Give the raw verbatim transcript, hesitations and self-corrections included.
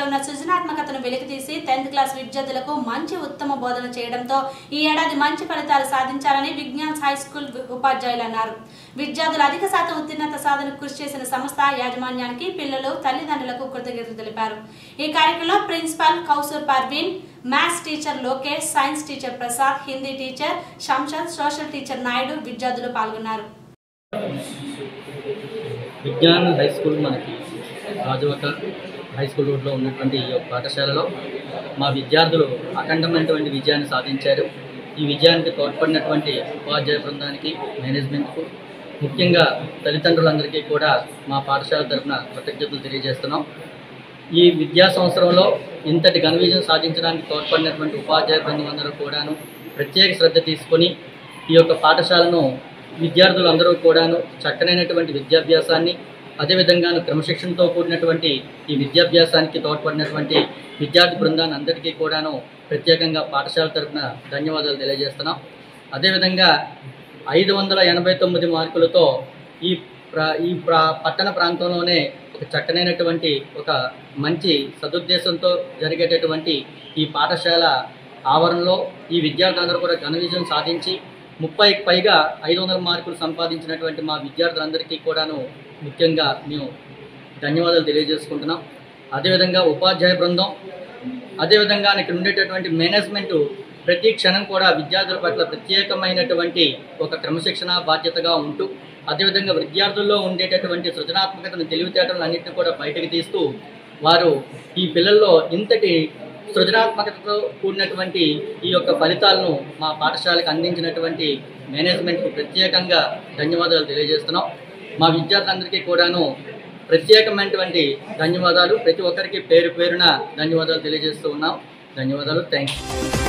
ఉన్న సృజనాత్మకతను వెలికితీసి tenth class విద్యార్థులకు మంచి ఉత్తమ బోధన చేయడంతో ఈ ఏడాది మంచి ఫలితాలు సాధించాలని విజ్ఞాన్ హై స్కూల్ ఉపాధ్యాయులు అన్నారు. విద్యార్థులు అధిక శాతం ఉత్తీర్ణత సాధనకు కృషి చేసిన సంస్థ యాజమాన్యానికి పిల్లలు తల్లిదండ్రులకు కృతజ్ఞతలు తెలిపారు. ఈ కార్యక్రమంలో principal Kausar Parveen, maths teacher Lokesh, science teacher Prasad, Hindi teacher Shamshad, social teacher Naidu విద్యార్థులు పాల్గొన్నారు. విజ్ఞాన్ హై స్కూల్ మనకి రాజవక హై స్కూల్ రోడ్లో ఉన్నటువంటి ఈ పాఠశాలలో మా విద్యార్థులు అఖండమైనటువంటి విజయాన్ని సాధించారు. ఈ విజయానికి తోడ్పడినటువంటి ఉపాధ్యాయ బృందానికి, మేనేజ్మెంట్కు, ముఖ్యంగా తల్లిదండ్రులందరికీ కూడా మా పాఠశాల తరఫున కృతజ్ఞతలు తెలియజేస్తున్నాం. ఈ విద్యా సంవత్సరంలో ఇంతటి ఘన విజయం సాధించడానికి తోడ్పడినటువంటి ఉపాధ్యాయ బృందం అందరూ కూడాను ప్రత్యేక శ్రద్ధ తీసుకొని ఈ యొక్క పాఠశాలను విద్యార్థులందరూ కూడాను చక్కనైనటువంటి విద్యాభ్యాసాన్ని, అదేవిధంగా క్రమశిక్షణతో కూడినటువంటి ఈ విద్యాభ్యాసానికి తోడ్పడినటువంటి విద్యార్థి బృందాన్ని అందరికీ కూడాను ప్రత్యేకంగా పాఠశాల తరఫున ధన్యవాదాలు తెలియజేస్తున్నాం. అదేవిధంగా ఐదు వందల ఎనభై తొమ్మిది మార్కులతో ఈ ప్రా ఈ ప్రా పట్టణ ప్రాంతంలోనే ఒక చక్కనైనటువంటి ఒక మంచి సదుద్దేశంతో జరిగేటటువంటి ఈ పాఠశాల ఆవరణలో ఈ విద్యార్థులందరూ కూడా ఘన విజయం సాధించి ముప్పైకి పైగా ఐదు వందల మార్కులు సంపాదించినటువంటి మా విద్యార్థులందరికీ కూడాను ముఖ్యంగా మేము ధన్యవాదాలు తెలియజేసుకుంటున్నాం. అదేవిధంగా ఉపాధ్యాయ బృందం, అదేవిధంగా ఇక్కడ ఉండేటటువంటి మేనేజ్మెంటు ప్రతి క్షణం కూడా విద్యార్థుల పట్ల ప్రత్యేకమైనటువంటి ఒక క్రమశిక్షణ బాధ్యతగా ఉంటూ, అదేవిధంగా విద్యార్థుల్లో ఉండేటటువంటి సృజనాత్మకతను, తెలివితేటలను అన్నింటినీ కూడా బయటకు తీస్తూ వారు ఈ పిల్లల్లో ఇంతటి సృజనాత్మకతతో కూడినటువంటి ఈ యొక్క ఫలితాలను మా పాఠశాలకు అందించినటువంటి మేనేజ్మెంట్కు ప్రత్యేకంగా ధన్యవాదాలు తెలియజేస్తున్నాం. మా విద్యార్థులందరికీ కూడాను ప్రత్యేకమైనటువంటి ధన్యవాదాలు, ప్రతి ఒక్కరికి పేరు పేరున ధన్యవాదాలు తెలియజేస్తూ ఉన్నాం. ధన్యవాదాలు. Thank you.